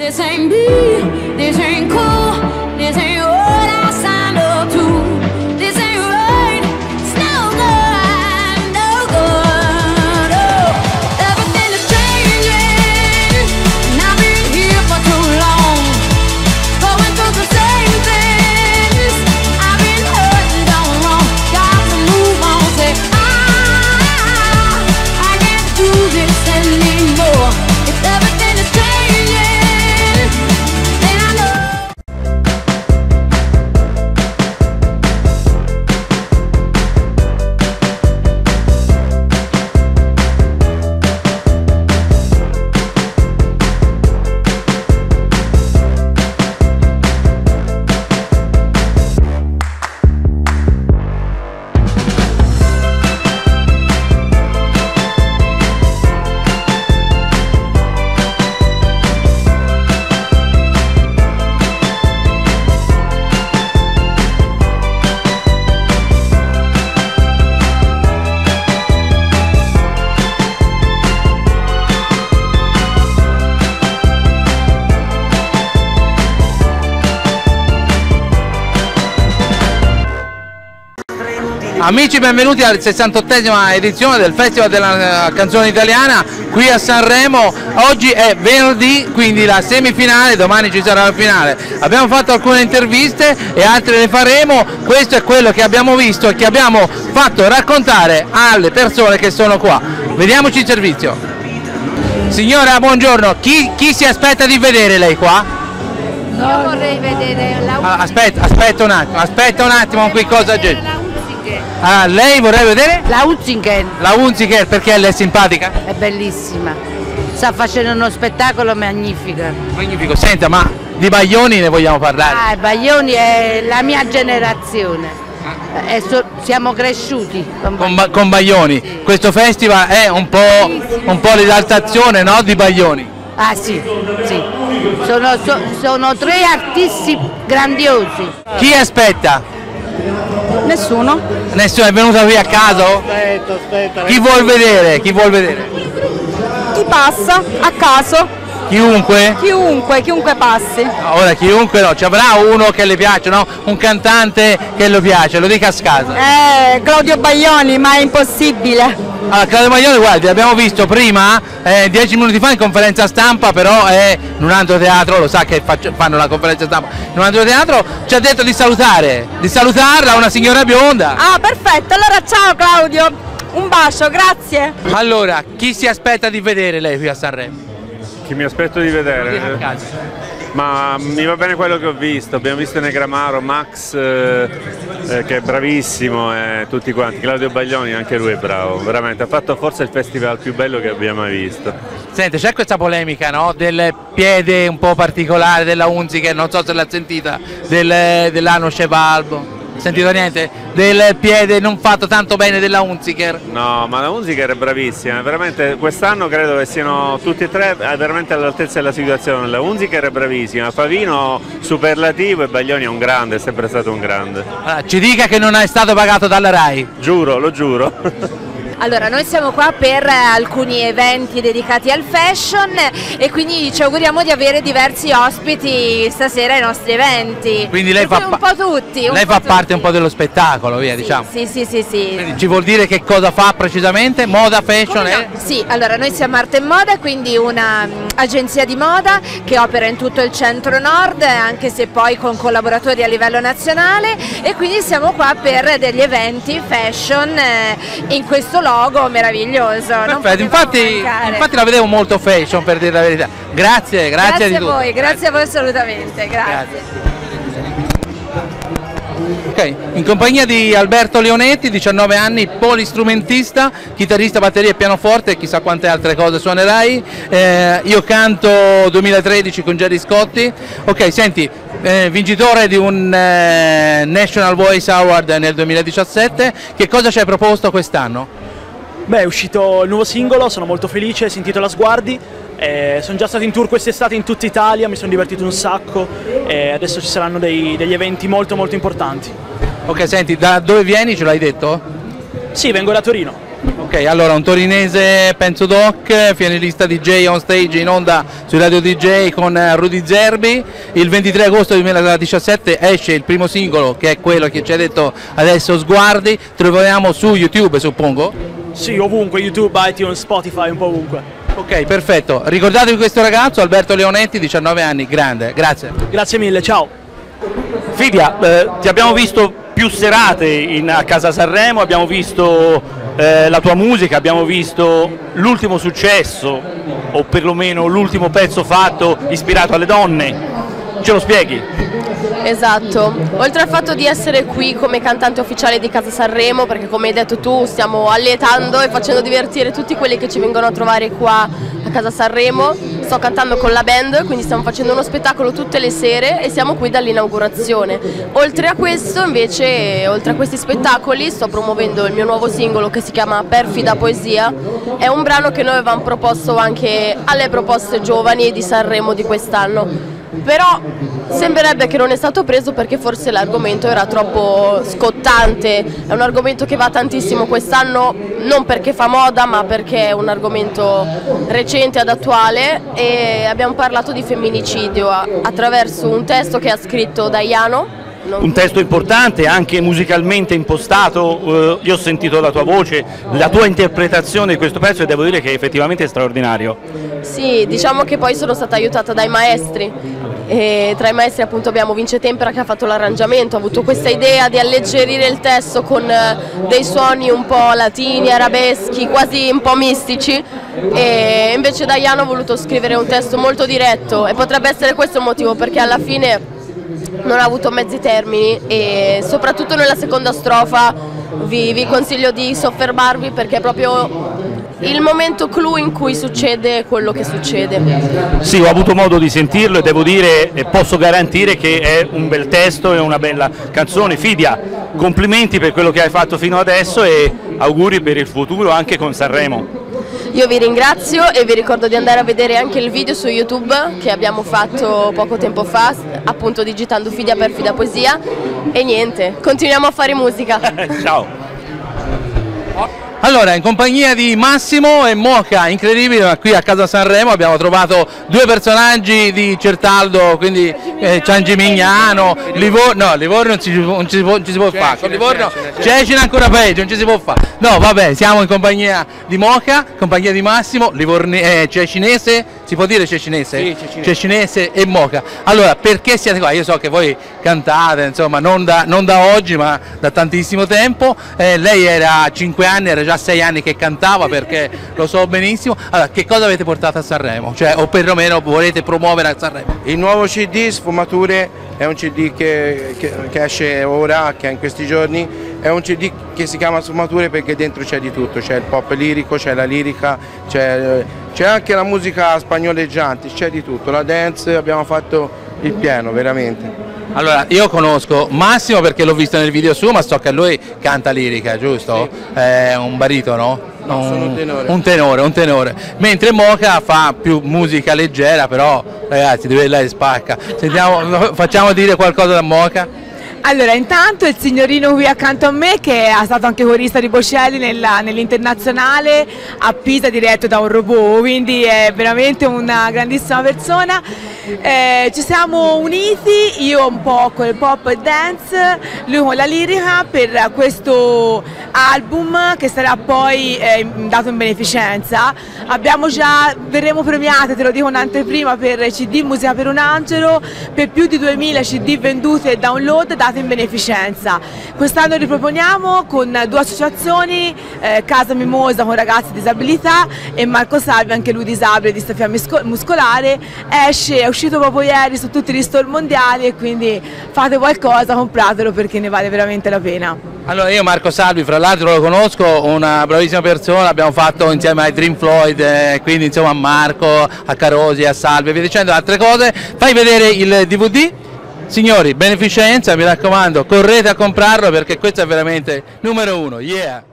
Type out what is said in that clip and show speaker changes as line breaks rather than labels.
This ain't me, this ain't cool, this ain't what I signed up to. This ain't right, it's no good, no good. Oh, everything is changing, and I've been here for too long, going through the same things. I've been hurt and done wrong, got to move on. Say I can't do this anymore. If everything is changing, then I know.
Amici, benvenuti alla 68esima edizione del Festival della Canzone Italiana qui a Sanremo. Oggi è venerdì, quindi la semifinale, domani ci sarà la finale. Abbiamo fatto alcune interviste e altre le faremo. Questo è quello che abbiamo visto e che abbiamo fatto raccontare alle persone che sono qua. Vediamoci il servizio. Signora, buongiorno, chi si aspetta di vedere lei qua?
Io vorrei vedere la
Aspetta un attimo, qui cosa c'è? Ah, lei vorrebbe vedere?
La Unziker.
La Unziker, perché lei è simpatica?
È bellissima, sta facendo uno spettacolo magnifico.
Magnifico, senta, ma di Baglioni ne vogliamo parlare?
Baglioni è la mia generazione, siamo cresciuti
Con Baglioni. Sì. Questo festival è un po' l'esaltazione, no, di Baglioni?
Ah sì, sì. Sono tre artisti grandiosi.
Chi aspetta?
Nessuno.
Nessuno, è venuta qui a caso?
Aspetta.
Chi vuol vedere? Chi
Chi passa a caso?
Chiunque?
Chiunque passi.
Ora chiunque no, ci avrà uno che le piace, no? Un cantante che le piace, lo dica a scaso.
Claudio Baglioni, ma è impossibile.
Allora, Claudio Baglioni, guardi, l'abbiamo visto prima, 10 minuti fa in conferenza stampa, però è in un altro teatro, lo sa che fanno la conferenza stampa in un altro teatro, ci ha detto di salutarla, una signora bionda.
Ah, perfetto, allora ciao Claudio, un bacio, grazie.
Allora, chi si aspetta di vedere lei qui a Sanremo?
Chi mi aspetto di vedere? Ma mi va bene quello che ho visto, abbiamo visto Negramaro, Max che è bravissimo e tutti quanti, Claudio Baglioni anche lui è bravo, veramente, ha fatto forse il festival più bello che abbiamo mai visto.
Sente, c'è questa polemica, no? Del piede un po' particolare della Unziker, non so se l'ha sentita, dell'anno Cevalbo. Sentito niente? Del piede non fatto tanto bene della Unziker?
No, ma la Unziker è bravissima, veramente quest'anno credo che siano tutti e tre veramente all'altezza della situazione. La Unziker è bravissima, Favino superlativo e Baglioni è un grande, è sempre stato un grande.
Allora, ci dica che non è stato pagato dalla RAI.
Giuro, lo giuro.
Allora, noi siamo qua per alcuni eventi dedicati al fashion e quindi ci auguriamo di avere diversi ospiti stasera ai nostri eventi.
Quindi lei fa
un po' tutti.
Lei fa parte un po' dello spettacolo, via,
sì,
diciamo.
Sì.
Quindi ci vuol dire che cosa fa precisamente? Moda, fashion?
No? Sì, allora noi siamo Arte e Moda, quindi un'agenzia di moda che opera in tutto il centro-nord, anche se poi con collaboratori a livello nazionale, e quindi siamo qua per degli eventi fashion in questo logo meraviglioso.
Perfetto, infatti la vedevo molto fashion, per dire la verità. Grazie di tutto.
Grazie a voi assolutamente, grazie.
Ok, in compagnia di Alberto Leonetti, 19 anni, polistrumentista, chitarrista, batteria e pianoforte e chissà quante altre cose suonerai. Io canto 2013 con Gerry Scotti. Ok, senti, vincitore di un National Voice Award nel 2017, che cosa ci hai proposto quest'anno?
Beh, è uscito il nuovo singolo, sono molto felice, si intitola Sguardi, sono già stato in tour quest'estate in tutta Italia, mi sono divertito un sacco e adesso ci saranno degli eventi molto importanti.
Ok, senti, da dove vieni, ce l'hai detto?
Sì, vengo da Torino.
Ok, allora un torinese penso doc, finalista DJ on stage in onda su Radio DJ con Rudy Zerbi. Il 23 agosto 2017 esce il primo singolo, che è quello che ci ha detto adesso Sguardi. Troviamo su YouTube, suppongo?
Sì, ovunque, YouTube, iTunes, Spotify, un po' ovunque.
Ok, perfetto. Ricordatevi questo ragazzo, Alberto Leonetti, 19 anni, grande. Grazie.
Grazie mille, ciao.
Fidia, ti abbiamo visto più serate a Casa Sanremo, abbiamo visto la tua musica, abbiamo visto l'ultimo successo, o perlomeno l'ultimo pezzo fatto ispirato alle donne. Ce lo spieghi?
Esatto, oltre al fatto di essere qui come cantante ufficiale di Casa Sanremo, perché come hai detto tu stiamo allietando e facendo divertire tutti quelli che ci vengono a trovare qua a Casa Sanremo, sto cantando con la band, quindi stiamo facendo uno spettacolo tutte le sere e siamo qui dall'inaugurazione. Oltre a questo invece, oltre a questi spettacoli, sto promuovendo il mio nuovo singolo che si chiama Perfida Poesia. È un brano che noi avevamo proposto anche alle proposte giovani di Sanremo di quest'anno. Però sembrerebbe che non è stato preso perché forse l'argomento era troppo scottante, è un argomento che va tantissimo quest'anno, non perché fa moda ma perché è un argomento recente ed attuale, e abbiamo parlato di femminicidio attraverso un testo che ha scritto Daiano.
Un testo importante, anche musicalmente impostato, io ho sentito la tua voce, la tua interpretazione di questo pezzo e devo dire che effettivamente è straordinario.
Sì, diciamo che poi sono stata aiutata dai maestri, e tra i maestri appunto abbiamo Vince Tempera che ha fatto l'arrangiamento, ha avuto questa idea di alleggerire il testo con dei suoni un po' latini, arabeschi, quasi un po' mistici, e invece Daiano ha voluto scrivere un testo molto diretto, e potrebbe essere questo il motivo perché alla fine non ha avuto mezzi termini, e soprattutto nella seconda strofa vi consiglio di soffermarvi perché è proprio il momento clou in cui succede quello che succede.
Sì, ho avuto modo di sentirlo e devo dire e posso garantire che è un bel testo e una bella canzone. Fidia, complimenti per quello che hai fatto fino adesso e auguri per il futuro anche con Sanremo.
Io vi ringrazio e vi ricordo di andare a vedere anche il video su YouTube che abbiamo fatto poco tempo fa, appunto digitando Fidia Perfida Poesia, e niente, continuiamo a fare musica.
Ciao.
Allora, in compagnia di Massimo e Moca, incredibile, ma qui a Casa Sanremo abbiamo trovato due personaggi di Certaldo, quindi Gian Gimignano, Livorno non ci si può fare, con Livorno Cecina ancora peggio, non ci si può fare. No, vabbè, siamo in compagnia di Moca, compagnia di Massimo, Cecinese, si può dire Cecinese? Sì, Cecinese e Moca. Allora, perché siete qua? Io so che voi cantate, insomma, non da oggi, ma da tantissimo tempo. Lei era 5 anni, era già 6 anni che cantava, perché lo so benissimo. Allora, che cosa avete portato a Sanremo? Cioè, o perlomeno volete promuovere a Sanremo?
Il nuovo CD Sfumature è un CD che esce ora, che è in questi giorni, è un CD che si chiama Sfumature perché dentro c'è di tutto, c'è il pop lirico, c'è la lirica, c'è anche la musica spagnoleggiante, c'è di tutto, la dance, abbiamo fatto il pieno veramente.
Allora, io conosco Massimo perché l'ho visto nel video suo, ma so che lui canta lirica, giusto? Sì. È un baritono?
No, sono un tenore.
Un tenore. Mentre Moca fa più musica leggera, però ragazzi, lei spacca. Sentiamo, facciamo dire qualcosa da Moca.
Allora, intanto il signorino qui accanto a me, che è stato anche corista di Bocelli nell'internazionale a Pisa, diretto da un robot, quindi è veramente una grandissima persona. Ci siamo uniti, io un po' con il pop e dance, lui con la lirica, per questo album che sarà poi dato in beneficenza. Verremo premiate, te lo dico un'anteprima, per CD Musica per un Angelo, per più di 2000 CD venduti e download dati in beneficenza. Quest'anno riproponiamo con 2 associazioni, Casa Mimosa con ragazzi di disabilità e Marco Salvi, anche lui disabile, distrofia muscolare. È uscito proprio ieri su tutti gli store mondiali, e quindi fate qualcosa, compratelo perché ne vale veramente la pena.
Allora, io Marco Salvi fra l'altro lo conosco, una bravissima persona, abbiamo fatto insieme ai Dream Floyd, quindi insomma a Marco, a Carosi, a Salvi e via dicendo altre cose. Fai vedere il DVD. Signori, beneficenza, mi raccomando, correte a comprarlo perché questo è veramente numero 1, yeah!